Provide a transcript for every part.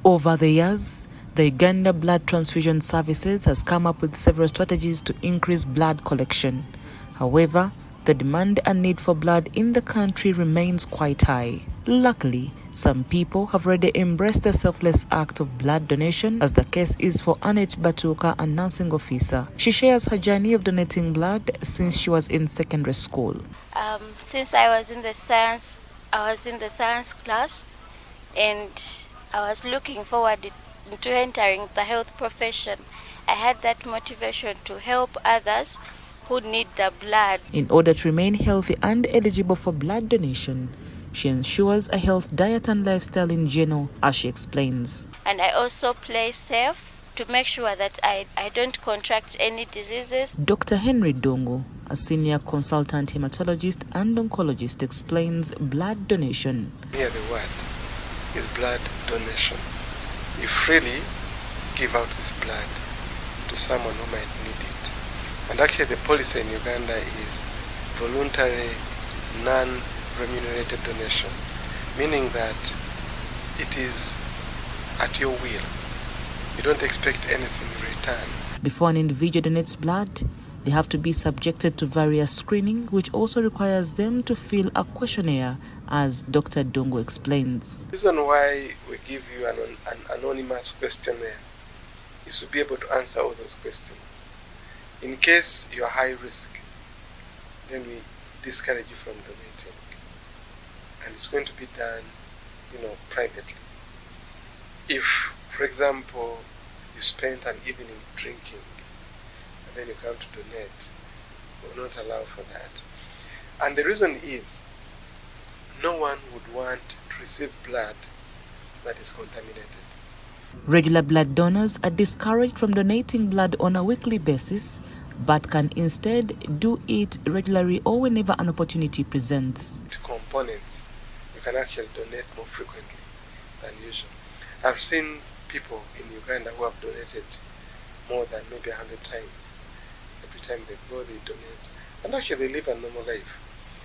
Over the years, the Uganda Blood Transfusion Services has come up with several strategies to increase blood collection. However, the demand and need for blood in the country remains quite high. Luckily, some people have already embraced the selfless act of blood donation, as the case is for Annette Batuka, a nursing officer. She shares her journey of donating blood since she was in secondary school. Since I was in the science class, and I was looking forward to entering the health profession. I had that motivation to help others who need the blood. In order to remain healthy and eligible for blood donation, she ensures a health diet and lifestyle in general, as she explains. And I also play safe to make sure that I don't contract any diseases. Dr. Henry Dongo, a senior consultant hematologist and oncologist, explains blood donation. Here the word is blood donation. You freely give out this blood to someone who might need it. And actually the policy in Uganda is voluntary, non-remunerated donation, meaning that it is at your will. You don't expect anything in return. Before an individual donates blood, they have to be subjected to various screening, which also requires them to fill a questionnaire, as Dr. Dongo explains. The reason why we give you an anonymous questionnaire is to be able to answer all those questions. In case you are high risk, then we discourage you from donating. And it's going to be done, privately. If, for example, you spent an evening drinking, and then you come to donate, we will not allow for that. And the reason is, no one would want to receive blood that is contaminated. Regular blood donors are discouraged from donating blood on a weekly basis, but can instead do it regularly or whenever an opportunity presents. Components, you can actually donate more frequently than usual. I've seen people in Uganda who have donated more than maybe 100 times. Every time they go, they donate. And actually they live a normal life.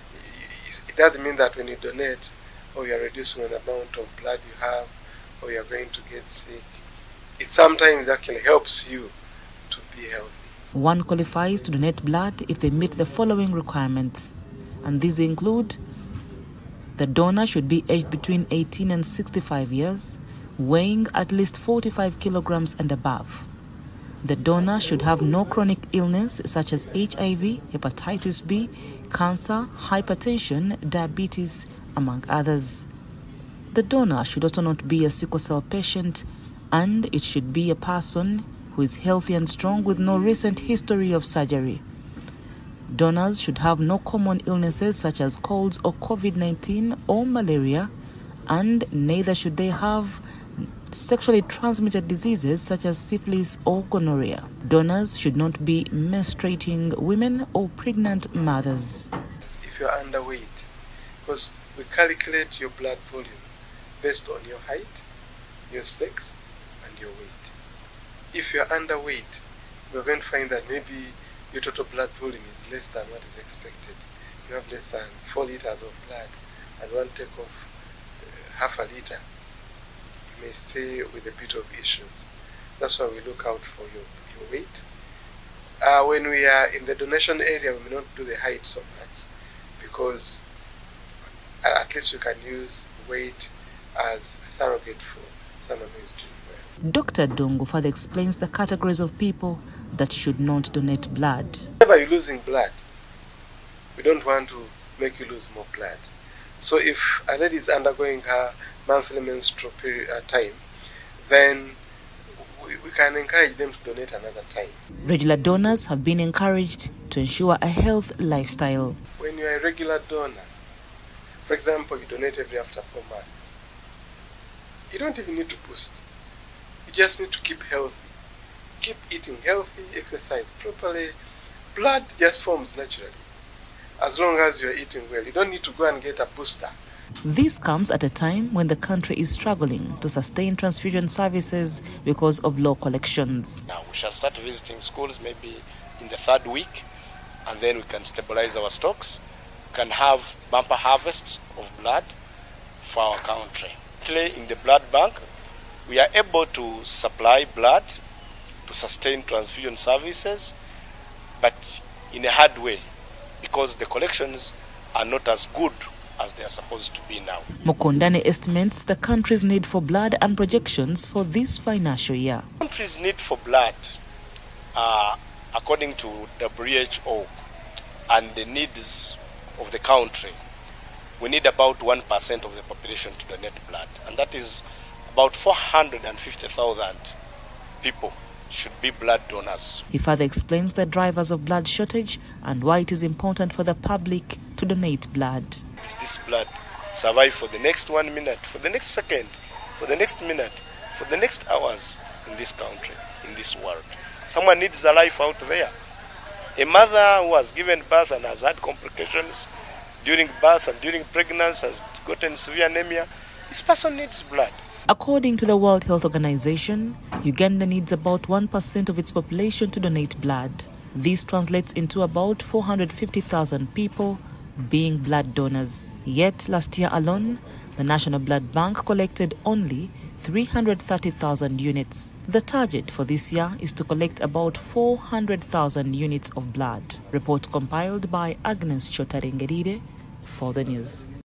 It doesn't mean that when you donate, or you are reducing the amount of blood you have, or you are going to get sick. It sometimes actually helps you to be healthy. One qualifies to donate blood if they meet the following requirements, and these include: the donor should be aged between 18 and 65 years, weighing at least 45 kilograms and above. The donor should have no chronic illness such as HIV, hepatitis B, cancer, hypertension, diabetes, among others. The donor should also not be a sickle cell patient, and it should be a person who is healthy and strong with no recent history of surgery. Donors should have no common illnesses such as colds or COVID-19 or malaria, and neither should they have sexually transmitted diseases such as syphilis or gonorrhea. Donors should not be menstruating women or pregnant mothers. If you're underweight, because we calculate your blood volume based on your height, your sex, and your weight. If you're underweight, we're going to find that maybe your total blood volume is less than what is expected. You have less than 4 liters of blood, and one take off half a liter. You may stay with a bit of issues. That's why we look out for your weight. When we are in the donation area, we may not do the height so much, because at least we can use weight as a surrogate for someone who is doing well. Dr. Dongo further explains the categories of people that should not donate blood. Whenever you're losing blood, we don't want to make you lose more blood. So if a lady is undergoing her monthly menstrual period time, then we can encourage them to donate another time. Regular donors have been encouraged to ensure a health lifestyle. When you're a regular donor, for example, you donate every after 4 months, you don't even need to boost. You just need to keep healthy. Keep eating healthy, exercise properly. Blood just forms naturally. As long as you're eating well, you don't need to go and get a booster. This comes at a time when the country is struggling to sustain transfusion services because of low collections. Now we shall start visiting schools maybe in the 3rd week, and then we can stabilize our stocks. We can have bumper harvests of blood for our country. In the blood bank, We are able to supply blood to sustain transfusion services, but in a hard way, because the collections are not as good as they are supposed to be now. Mukondane estimates the country's need for blood and projections for this financial year. The country's need for blood, according to WHO and the needs of the country, we need about 1% of the population to donate blood, and that is about 450,000 people should be blood donors. He further explains the drivers of blood shortage and why it is important for the public to donate blood. This blood survive for the next 1 minute, for the next second, for the next minute, for the next hours in this country, in this world. Someone needs a life out there. A mother who has given birth and has had complications during birth and during pregnancy, has gotten severe anemia, this person needs blood. According to the World Health Organization, Uganda needs about 1% of its population to donate blood. This translates into about 450,000 people being blood donors. Yet, last year alone, the National Blood Bank collected only 330,000 units. The target for this year is to collect about 400,000 units of blood. Report compiled by Agnes Chotarengerire for the news.